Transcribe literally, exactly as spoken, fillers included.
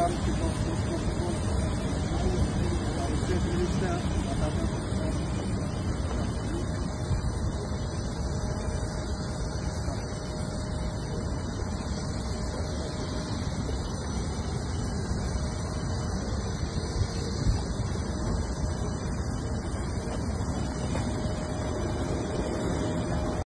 parle qui pense au protocole, au chef du ministère,